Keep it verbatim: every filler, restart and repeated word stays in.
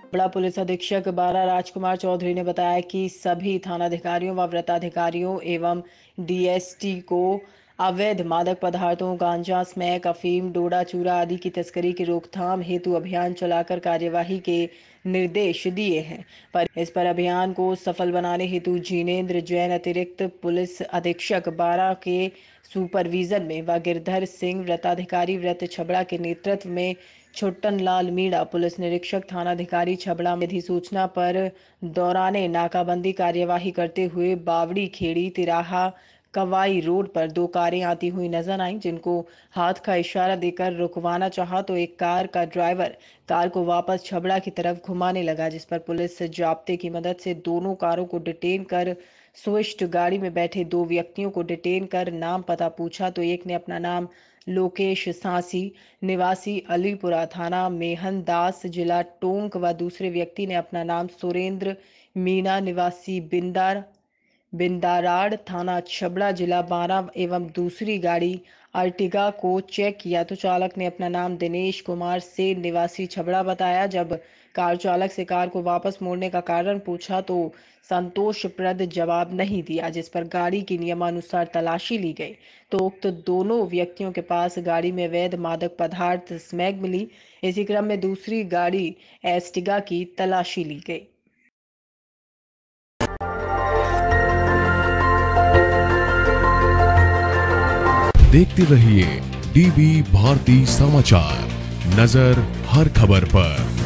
बड़ा पुलिस अधीक्षक बारा राजकुमार चौधरी ने बताया कि सभी थानाधिकारियों व वृत्ताधिकारियों एवं डीएसटी को अवैध मादक पदार्थों, गांजा, स्मैक, अफीम, डोडा चूरा आदि की तस्करी की रोकथाम हेतु अभियान चलाकर कार्यवाही के निर्देश दिए हैं। पर इस पर अभियान को सफल बनाने हेतु जिनेंद्र जैन अतिरिक्त पुलिस अधीक्षक बारा के सुपरविजन में व गिरधर सिंह वृत्ताधिकारी वृत्त छबड़ा के नेतृत्व में छुट्टन लाल मीणा पुलिस निरीक्षक थानाधिकारी छबड़ा में अधिसूचना पर दौराने नाकाबंदी कार्यवाही करते हुए बावड़ी खेड़ी तिराहा कवाई रोड पर दो कारें आती हुई नजर आईं, जिनको हाथ का इशारा देकर रुकवाना चाहा तो एक कार का ड्राइवर कार को वापस छबड़ा की तरफ घुमाने लगा, जिस पर पुलिस जाब्ते की मदद से दोनों कारों को डिटेन कर स्विफ्ट गाड़ी में बैठे दो व्यक्तियों को डिटेन कर नाम पता पूछा तो एक ने अपना नाम लोकेश सांसी निवासी अलीपुरा थाना मेहन दास जिला टोंक व दूसरे व्यक्ति ने अपना नाम सुरेंद्र मीणा निवासी बिंदार बिंदाराड़ थाना छबड़ा जिला बारां एवं दूसरी गाड़ी अर्टिगा को चेक किया तो चालक ने अपना नाम दिनेश कुमार सेन निवासी छबड़ा बताया। जब कार चालक से कार को वापस मोड़ने का कारण पूछा तो संतोषप्रद जवाब नहीं दिया, जिस पर गाड़ी की नियमानुसार तलाशी ली गई तो उक्त तो दोनों व्यक्तियों के पास गाड़ी में वैध मादक पदार्थ स्मैक मिली। इसी क्रम में दूसरी गाड़ी एस्टिगा की तलाशी ली गई। देखते रहिए डीवी भारती समाचार, नजर हर खबर पर।